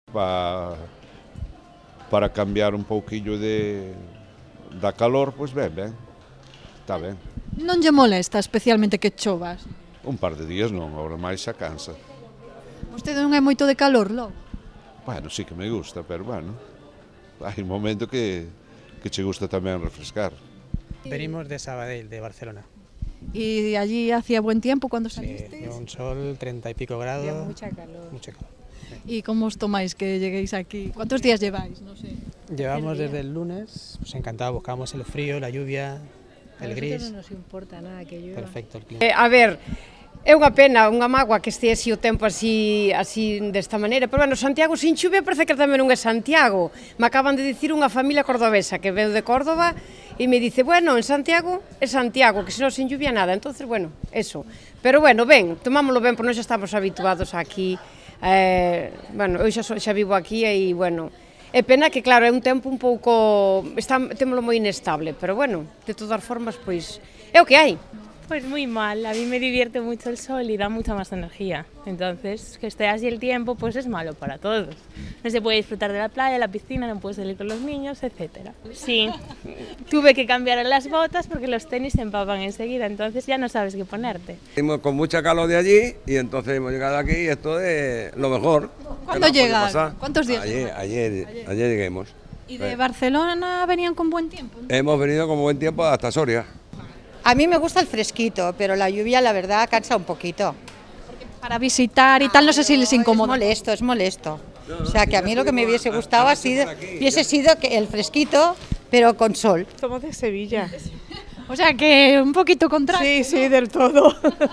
Para cambiar un pouquillo da calor, pois ben, está ben. Non lle molesta especialmente que chovas? Un par de días non, agora máis xa cansa. Vostede non é moito de calor, logo? Bueno, sí que me gusta, pero bueno, hai un momento que che gusta tamén refrescar. Venimos de Sabadell, de Barcelona. ¿Y allí hacía buen tiempo cuando Sí, salisteis? un sol, 30 y pico grados. Había mucha calor. Mucho calor. ¿Y cómo os tomáis que lleguéis aquí? ¿Cuántos días lleváis? No sé. Llevamos desde el lunes, pues encantado, buscamos el frío, la lluvia, el gris. Non nos importa nada que llueva. Perfecto el clima. A ver, é unha pena, unha mágoa que este así o tempo así desta maneira, pero bueno, Santiago sin chuvia parece que tamén non é Santiago. Me acaban de dicir unha familia cordobesa que veu de Córdoba e me dice, bueno, en Santiago é Santiago, que senón sin lluvia nada, entonces bueno, eso. Pero bueno, ben, tomámoslo ben, porque nós xa estamos habituados aquí. Bueno, eu xa vivo aquí e bueno, é pena que claro, é un tempo un pouco, témolo moi inestable, pero bueno, de todas formas, pois, é o que hai. Pues muy mal, a mí me divierte mucho el sol y da mucha más energía, entonces que esté así el tiempo pues es malo para todos. No se puede disfrutar de la playa, la piscina, no puedes salir con los niños, etc. Sí, tuve que cambiar las botas porque los tenis se empapan enseguida, entonces ya no sabes qué ponerte. Venimos con mucha calor de allí y entonces hemos llegado aquí y esto es lo mejor. ¿Cuándo llegan? ¿Cuántos días? Ayer lleguemos. ¿Y de Barcelona venían con buen tiempo? Hemos venido con buen tiempo hasta Soria. A mí me gusta el fresquito, pero la lluvia la verdad cansa un poquito. Para visitar y tal, no sé si les incomoda. Es molesto. O sea que a mí lo que me hubiese gustado hubiese sido que el fresquito, pero con sol. Somos de Sevilla. O sea que un poquito contraste. Sí, sí, del todo.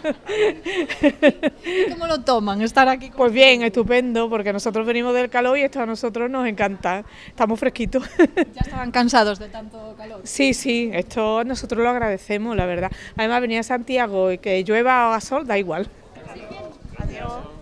¿Cómo lo toman estar aquí? Pues bien, estupendo, porque nosotros venimos del calor y esto a nosotros nos encanta. Estamos fresquitos. ¿Ya estaban cansados de tanto calor? Sí, sí, esto nosotros lo agradecemos, la verdad. Además, venir a Santiago y que llueva o haga sol, da igual. Adiós.